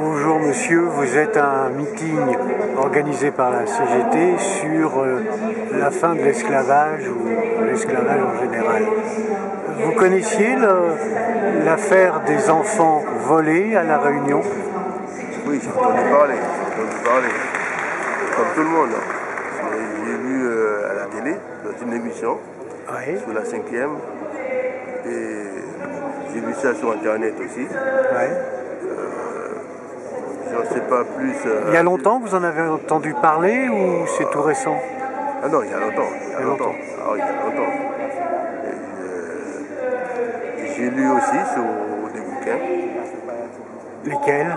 Bonjour monsieur, vous êtes à un meeting organisé par la CGT sur la fin de l'esclavage ou l'esclavage en général. Vous connaissiez l'affaire des enfants volés à La Réunion? Oui, j'ai entendu parler, comme tout le monde. J'ai vu à la télé, dans une émission, Oui. sur la 5e, et j'ai vu ça sur Internet aussi. Oui. Je ne sais pas plus. Il y a longtemps, vous en avez entendu parler ou c'est tout récent? Ah non, il y a longtemps. Il y a longtemps. Ah oui, il y a longtemps. Et j'ai lu aussi sur des bouquins. Lesquels?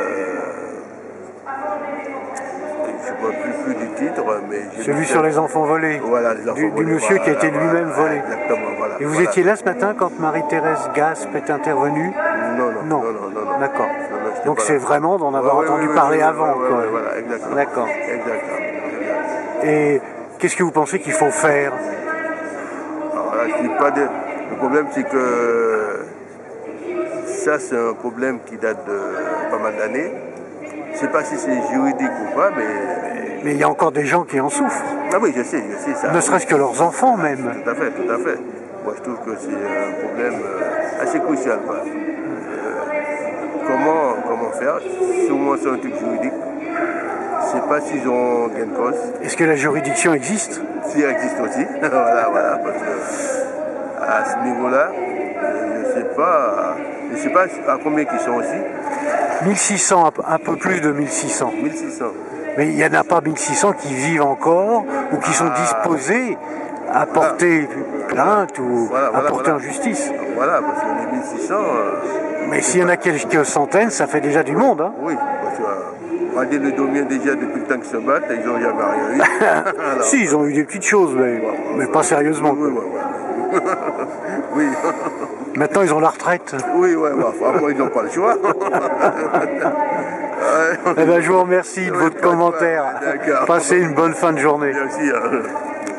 Je ne sais plus du titre, mais Celui sur les enfants volés. Voilà, les enfants volés. Du monsieur qui a été lui-même volé. Exactement, voilà. Et vous étiez là ce matin quand Marie-Thérèse Gaspe est intervenue? Non. D'accord. Non, donc c'est vraiment d'en avoir entendu parler avant. Voilà, exactement. D'accord. Exactement. Et qu'est-ce que vous pensez qu'il faut faire? Alors là, le problème, c'est que ça, c'est un problème qui date de pas mal d'années. Je ne sais pas si c'est juridique ou pas, mais il y a encore des gens qui en souffrent. Ah oui, je sais ça. Ne serait-ce que leurs enfants même. Tout à fait. Moi, je trouve que c'est un problème assez crucial. Comment faire? Sûrement c'est un truc juridique. Je ne sais pas s'ils ont gain de cause. Est-ce que la juridiction existe? Si elle existe aussi. voilà, parce que à ce niveau-là, je ne sais pas à combien ils sont aussi. 1600, un peu plus de 1600. 1600. Mais il n'y en a pas 1600 qui vivent encore ou qui sont disposés à porter plainte ou à porter en justice. Voilà, parce que les 1600... mais s'il y en a quelques centaines, ça fait déjà du monde. Hein. Oui, parce que Radé le Domien déjà depuis le temps qu'ils se battent, ils n'ont jamais rien eu. Alors, si, ils ont eu des petites choses, mais pas sérieusement. Oui. Maintenant, ils ont la retraite. Oui, après, ils n'ont pas le choix. Eh ben, je vous remercie de votre commentaire. Passez une bonne fin de journée. Merci.